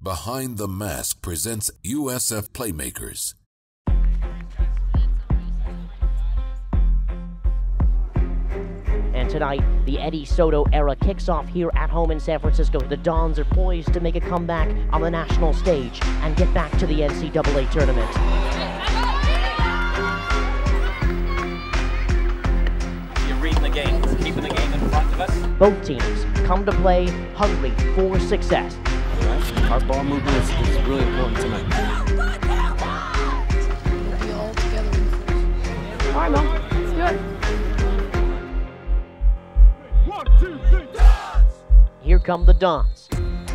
Behind the Mask presents USF Playmakers. And tonight, the Eddie Soto era kicks off here at home in San Francisco. The Dons are poised to make a comeback on the national stage and get back to the NCAA tournament. You're reading the game, keeping the game in front of us. Both teams come to play hungry for success. Our ball movement is really important tonight. All right, Mom. Let's do it. 1, 2, 3, Here come the Dons.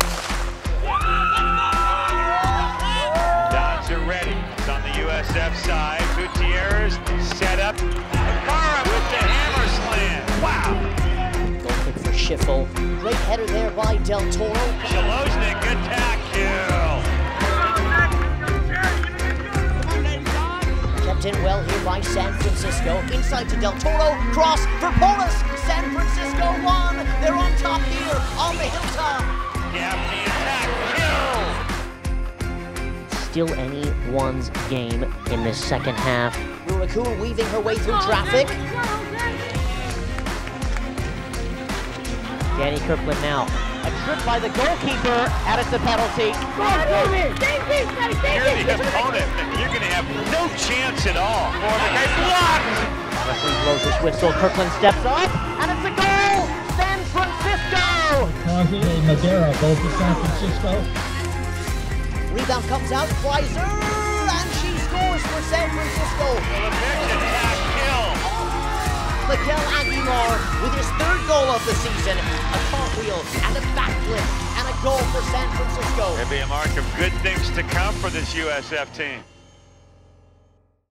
Dons are ready. It's on the USF side. Gutierrez set up. Ibarra with the hammer slam. Wow. Goal kick for Schiffel. Great header there by Del Toro. Shaloznik, good tackle. Kept in well here by San Francisco. Inside to Del Toro. Cross for Polis. San Francisco won. They're on top here on the hilltop. Gaffney attack, kill. Still anyone's game in this second half. Rurakul weaving her way through traffic. Danny Kirkland now. A trip by the goalkeeper, and it's a penalty. You're the opponent. You're going to have no chance at all. Or the guy blocked. Referee blows his whistle. Kirkland steps up, and it's a goal. San Francisco. Madera, both to San Francisco. Rebound comes out. Kleiser, and she scores for San Francisco. Attack, kill. Miguel Aguilar with his third goal of the season. A cartwheel and a backflip and a goal for San Francisco. There'll be a mark of good things to come for this USF team.